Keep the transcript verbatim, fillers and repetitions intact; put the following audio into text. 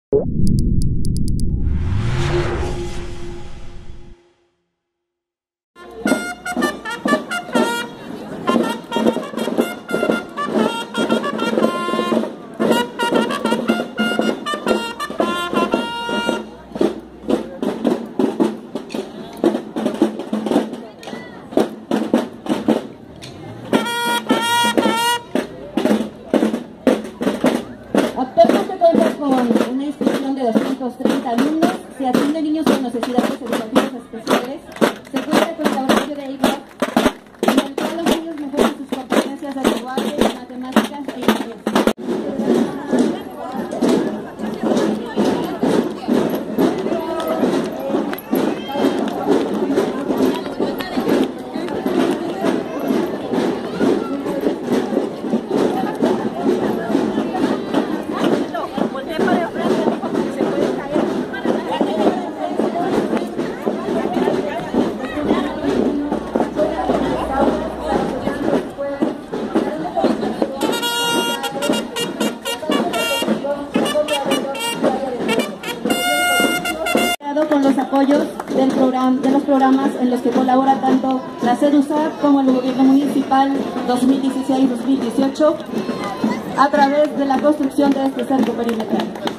Actualmente cuenta con una instrucción de doscientos treinta alumnos, se atienden niños con necesidades educativas especiales, se cuenta con el laboratorio de I V A C, en el cual los niños mejoran sus competencias de lenguaje, matemáticas e inglés. Con los apoyos del programa, de los programas en los que colabora tanto la CEDUSAC como el Gobierno Municipal dos mil dieciséis dos mil dieciocho a través de la construcción de este cerco perimetral.